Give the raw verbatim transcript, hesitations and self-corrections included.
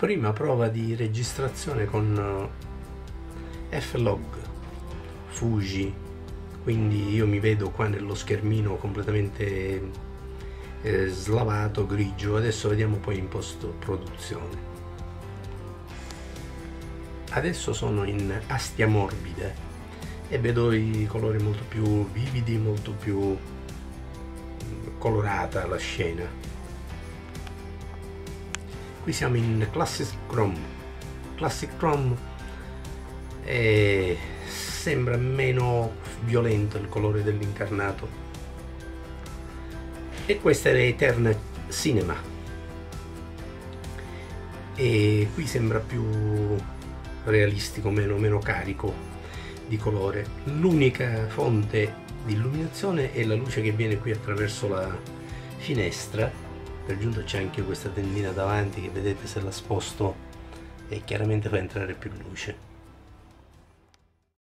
prima prova di registrazione con F-Log Fuji, quindi io mi vedo qua nello schermino completamente eh, slavato, grigio. Adesso vediamo poi in post produzione. Adesso sono in astia morbide e vedo i colori molto più vividi, molto più colorata la scena. Qui siamo in Classic Chrome. Classic Chrome è... sembra meno violento il colore dell'incarnato. E questa è Eterna Cinema. E qui sembra più realistico, meno, meno carico di colore. L'unica fonte di illuminazione è la luce che viene qui attraverso la finestra. Per giunta c'è anche questa tendina davanti che vedete, se la sposto e chiaramente fa entrare più luce.